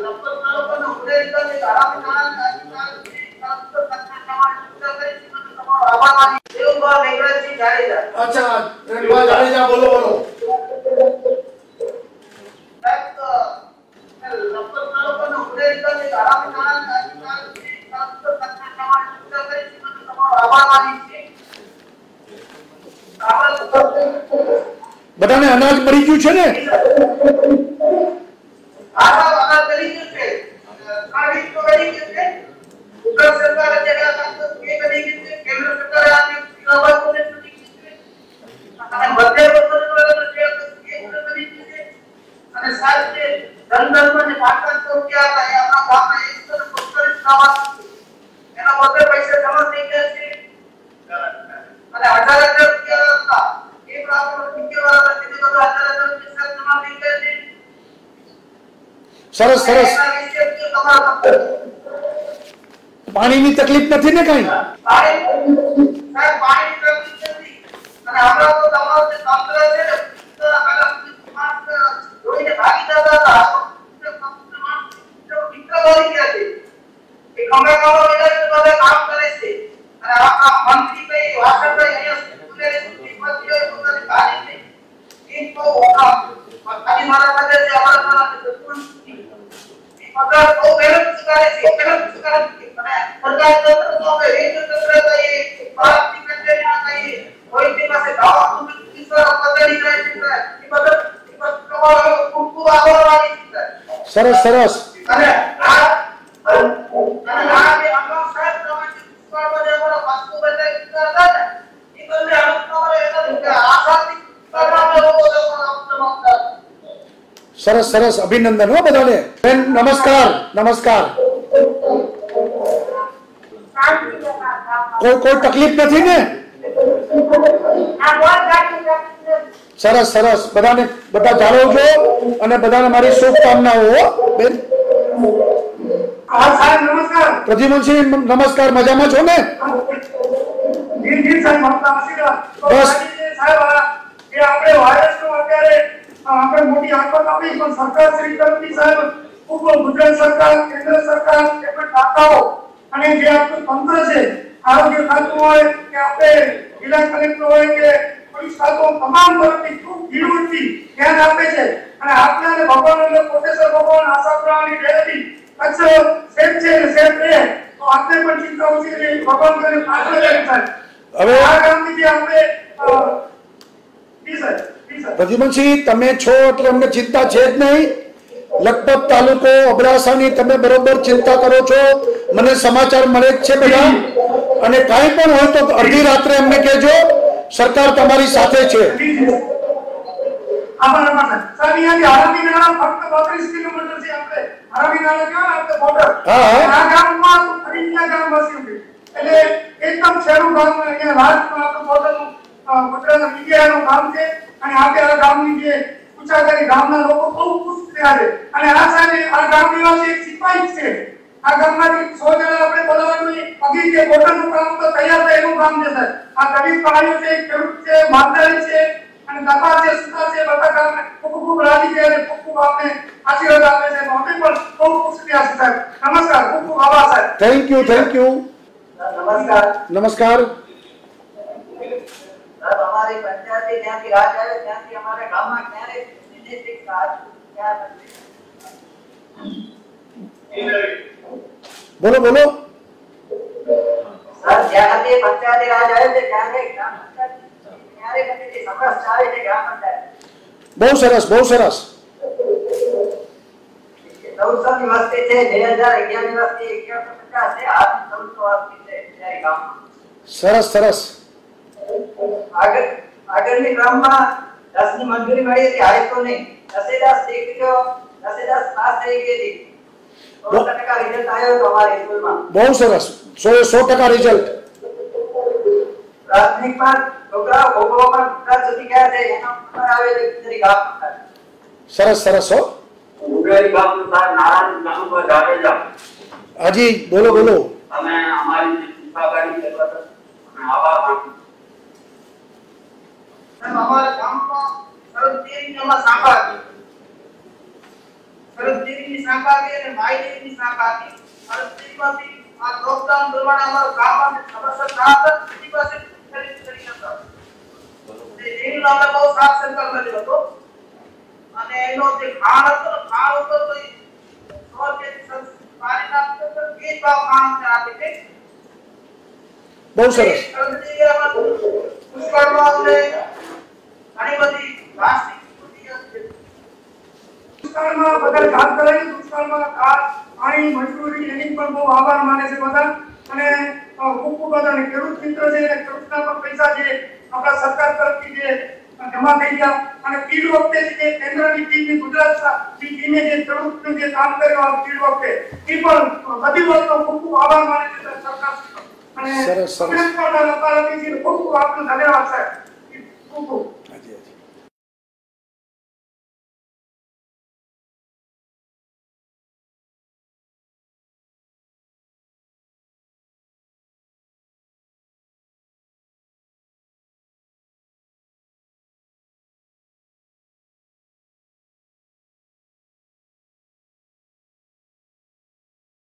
अच्छा जाडेजा बोलो बोलो। બધાને અનાજ મળી ગયું છે ને? સરસ સરસ. પાણીની તકલીફ નથી ને કઈ? સરસ સરસ. સરસ સરસ. અભિનંદન હો બધાને. બેન નમસ્કાર. નમસ્કાર. કોઈ તકલીફ નથી ને? સરસ સરસ. બધાને બધા જાળવજો અને બધાને મારી શુભકામનાઓ બેન. નમસ્કાર પ્રદ્યુમનસિંહ. નમસ્કાર. મજામાં છો ને? બસ આપણે મોટી આફત આપી પણ સરકાર શ્રી તરફથી સાહેબ ખૂબ ગુજરાત સરકાર, કેન્દ્ર સરકાર, દાતાઓ અને જે આપણું તંત્ર છે, આરોગ્ય ખાતું હોય કે આપણે જિલ્લા કલેક્ટર હોય કે પોલીસ ખાતું, તમામ તરફથી ખૂબ ઝીણવટથી ધ્યાન આપે છે અને આપના અને ભગવાન પ્રોફેસર ભગવાન આશાપુરાની ડેરી કચ્છ સેફ છે અને સેફ રહે તો આપણે પણ ચિંતા ઓછી રહી ભગવાન કરીને પ્રાર્થના કરી સાહેબ. હવે આ કામથી જે આપણે જી સાહેબ. પ્રદ્યુમનસિંહ તમે છો એટલે અમને ચિંતા છે જ નહીં. લખપત તાલુકો અબડાસાની તમે બરોબર ચિંતા કરો છો. મને સમાચાર મળે જ છે બધા અને કાંઈ પણ હોય તો અડધી રાત્રે અમને કહેજો. સરકાર તમારી સાથે છે. એકદમ શહેરું ગામ કામ છે અને આપણે આ ગામની જે ઉચાગરી ગામના લોકો બહુ ખુશ થયા છે અને આ સાથે આ ગામ નિવાસી એક સિપાહી છે. આ ગામમાંથી 100 જણા આપણે બોલાવવાનું અગી જે બોટલનું કામ તો તૈયાર થાય એનું કામ છે સર. આ ગરીબ ભાઈઓ છે, ખેડૂત છે, માતાજી છે અને દાતા છે, સુતા છે, બધા ગામને ખૂબ ખૂબ રાજી છે અને ખૂબ ખૂબ આપણે આશીર્વાદ આપે છે. અમે પણ બહુ ખુશ થયા છે સાહેબ. નમસ્કાર. ખૂબ ખૂબ આભાર સાહેબ. Thank you. Thank you. નમસ્કાર. નમસ્કાર. हमारी पंचायत જ્યાંથી રાજ આવે ત્યાંથી અમારે ગામમાં ક્યારે નિર્દેશિત રાજ ક્યાં નથી. બોલો બોલો સર. જ્યાંથી પંચાયત રાજ આવે છે ત્યારે ગ્રામ પંચાયત ક્યારે નથી સમસ્યા આવે છે ગ્રામ પંચાયત. બહુ સરસ. બહુ સરસ. 900 ની વસ્તી છે. 2011 ની વસ્તી 1150 છે. આ 900 વસ્તી છે ત્યારે ગામમાં. સરસ સરસ. આગળની ક્રમમાં 10 ની મંજૂરી મળી હતી. હાઈ તો નહીં 10 દીકરીઓ 10 પાસ થઈ ગઈ હતી. 100% રિઝલ્ટ આવ્યો હતો અમારી સ્કૂલમાં. બહુ સરસ. 100% રિઝલ્ટ. પ્રાથમિકમાં છોકરાઓ ભોગવવામાં ગુજરાત સુધી ગયા છે એનો નંબર આવે છે તરી ગામ. સરસ સરસ. હો ઉગેરી ગામનું સાહેબ નારાયણ ગામમાં જાડેજા. હાજી બોલો બોલો. અમે અમારી સુખાકારી સેવા અને આભાર માનું. हमारे गांव में 13 जमा सांभा સરસ્વતીની શાખા હતી અને માયદેવીની શાખા હતી. સરસ્વતીમાંથી આ લોકડાઉન દરમિયાન અમારા ગામમાં સમસ્યા ના હતા બીજી પાસે કરી હતા. એનો અમે બહુ સાથ સહકાર કર્યો હતો અને એનો જે ખાણ હતો ને ખાણ હતો તો પાણી નાખતો તો એ ભાવ ખાણ આપી દે. બહુ સરસ. પુષ્કળમાં અમને ઘણી બધી પ્લાસ્ટિક દુષ્કાળમાં બધા ઘાત કરાવી, દુષ્કાળમાં પાણી મજૂરી એની પણ બહુ આભાર માને છે બધા. અને ખૂબ બધા ખેડૂત મિત્ર છે અને ખેડૂતના પણ પૈસા છે આપણા સરકાર તરફથી જે જમા થઈ ગયા. અને ફીડ વખતે જે કેન્દ્રની ટીમ ગુજરાતની ટીમે જે ખેડૂતનું જે કામ કર્યું આ ફીડ વખતે એ પણ બધી વસ્તુ ખૂબ આભાર માને છે સરકાર. અને સરસ સરસ. ખૂબ ખૂબ આપનો ધન્યવાદ સાહેબ. ખૂબ ખૂબ